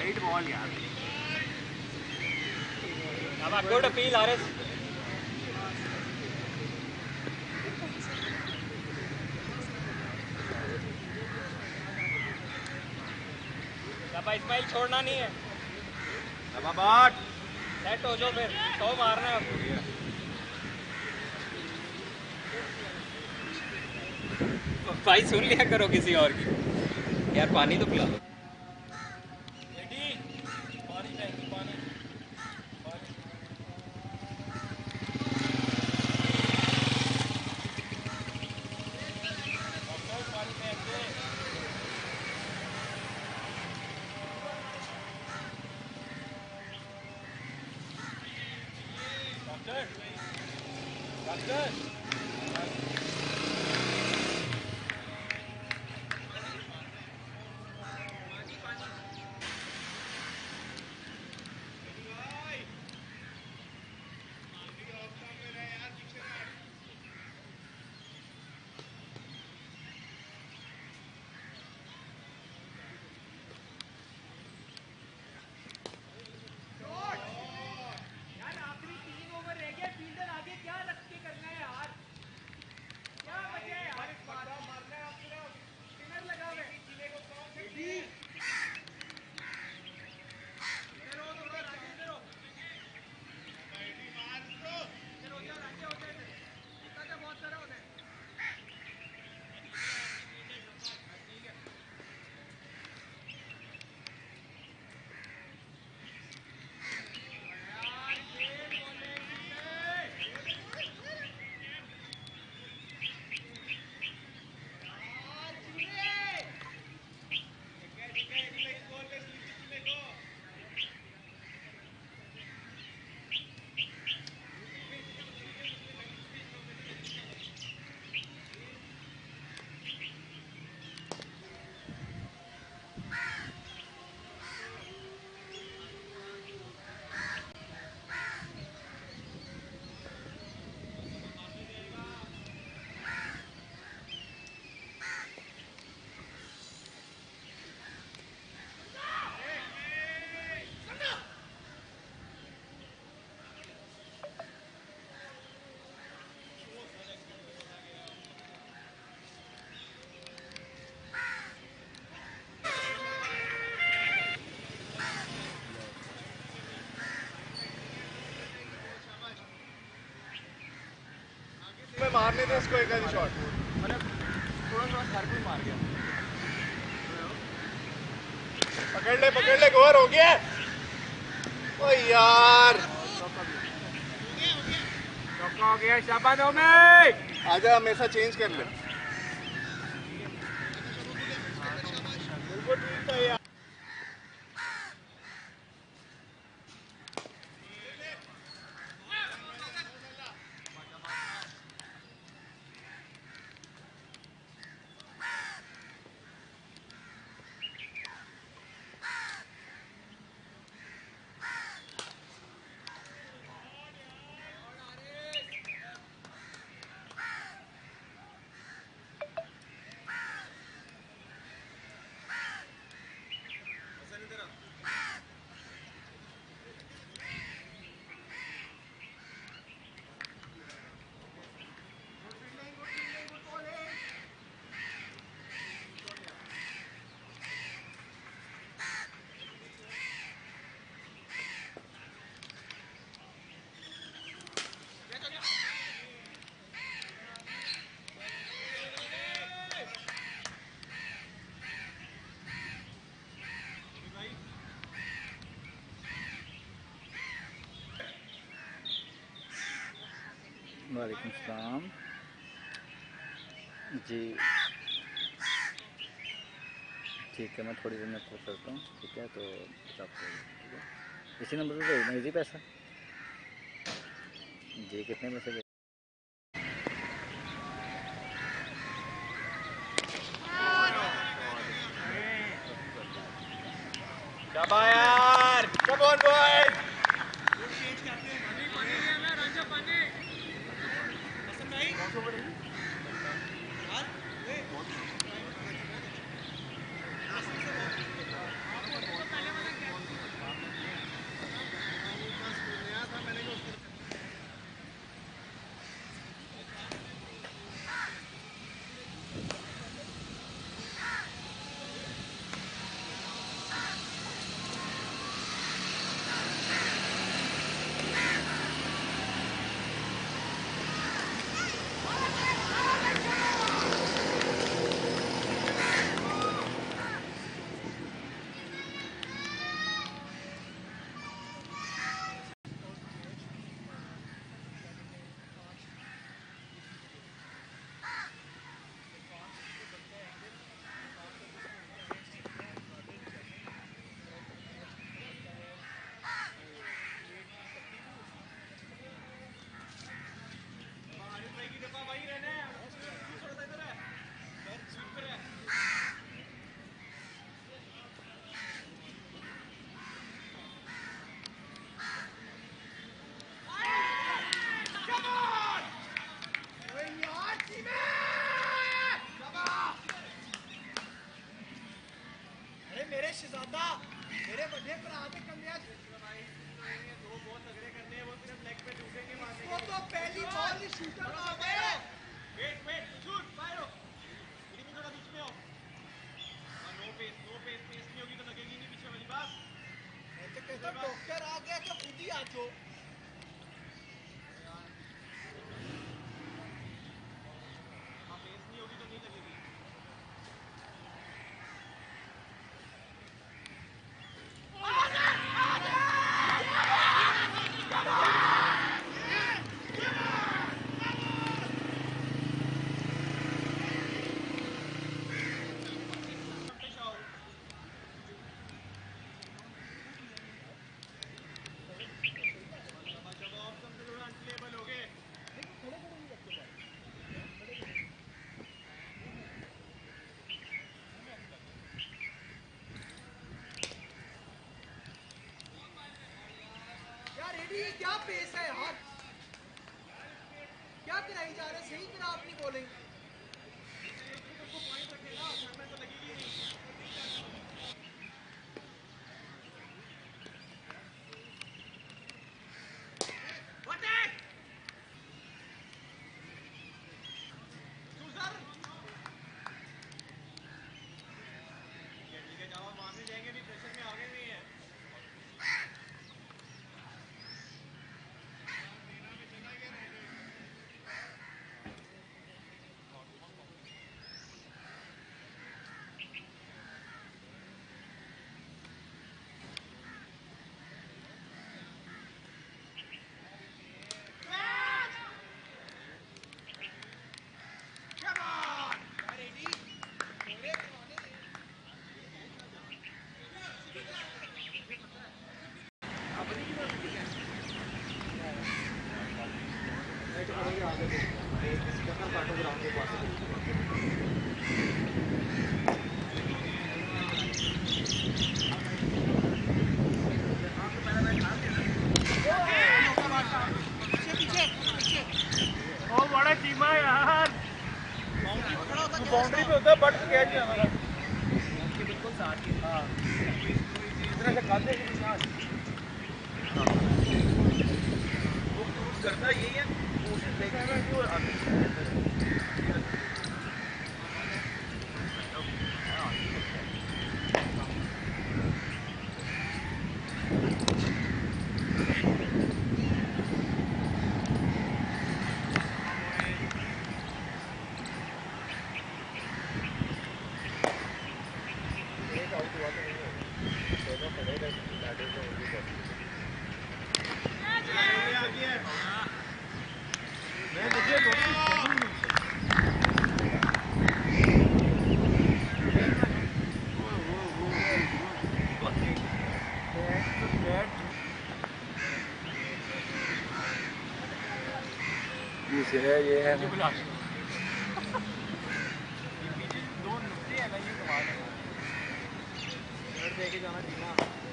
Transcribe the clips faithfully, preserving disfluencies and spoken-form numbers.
Wide ball यार। अब good appeal RS. अब इस्माइल छोड़ना नहीं है। अब बाट सेट हो जाओ फिर सौ मारना है। भाई सुन लिया करो किसी और की यार, पानी तो पिला दो। मारने थे इसको एक आधी शॉट, मतलब थोड़ा थोड़ा हर कोई मार गया। पकड़ ले पकड़ ले, गोर हो गया। ओ यार चौका हो गया। शाबाश ओमे, आजा हमेशा चेंज कर ले। बिल्कुल ठीक था यार। वालेकुम सलाम जी। ठीक है, मैं थोड़ी देर में कॉल करता हूँ। ठीक है, तो आपको ठीक है इसी नंबर पे भेजना इजी पैसा जी। कितने पैसे यार कम ऑन बॉयज। दादा मेरे बड़े भरा ते कन्या दो बहुत तगड़े करने हैं वो सिर्फ लेग पे टूटेंगे मारने वो तो पहली बॉल ही शूटर मार दे वेट वेट शूट फायर गिरी में थोड़ा बीच में आओ no pace no pace pace नहीं होगी तो लगेगी नहीं पीछे वाली बात ऐसे कैसा डॉक्टर आ गया कि खुद ही आ जाओ हाँ पेस नहीं होगी तो नहीं लगेगी क्या पेस है यार क्या कराई जा रहे सही तरह आप नहीं बोलेंगे पॉइंट रखेगा तो लगेगी नहीं ठीक है जवाब मारने जाएंगे भी प्रेशर में आगे नहीं है बाउंड्री पे होता है बट कैच है हमारा उसके बिल्कुल साथ ही हां इस तरह से खाते हैं कि साथ वो करता यही है कोशिश देखा है कि वो आगे ये है ये है दो नुक्ते हैं ना ये कमाल है शर्ट दे के जाना जीना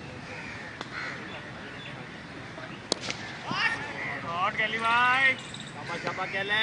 शॉट कैली भाई छापा छापा कैले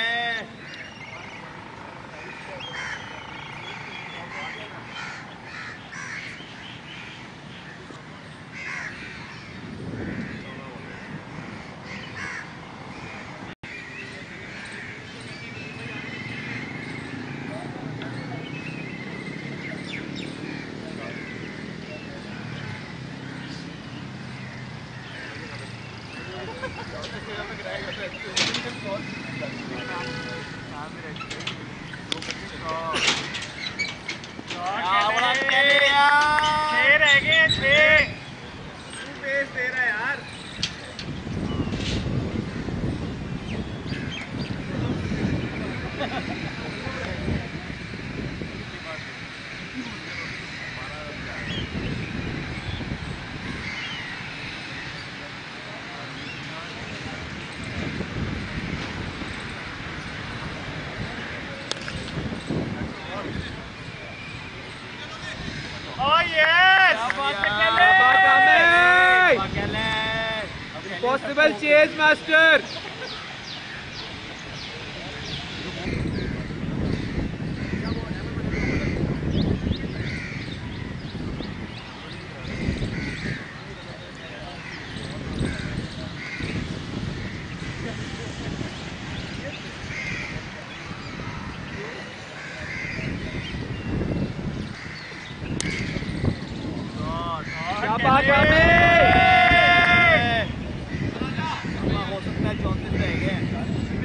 Possible chase, master. शाबाश रामे हो सकता है चौंतीस रह गए